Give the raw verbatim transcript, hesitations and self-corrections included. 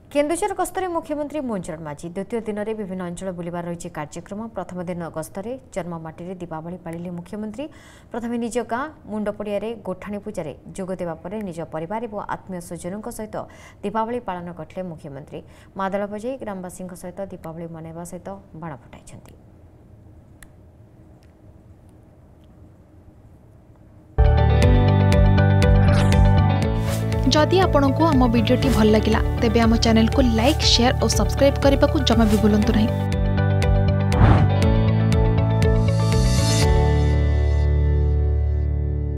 केन्दुझर गस्तरे मुख्यमंत्री मोहनचरण माझी द्वितीय दिन में विभिन्न अंचल बुलबार रही कार्यक्रम। प्रथम दिन गस्तरे जन्ममाटी दीपावली पालिले मुख्यमंत्री प्रथम निज गाँ मुंडपड़िया गोठाणी पूजा जोग देवा परे निज परिवार और आत्मीय स्वजनों सहित दीपावली पालन करते मुख्यमंत्री। मादल बजाई ग्रामवासी सहित दीपावली मनैवा सहित बाण फुटाई। जदि आपंक आम भिडी भल लगा तेब आम चैनल को लाइक शेयर और सब्सक्राइब करने को जमा भी भूलु नहीं।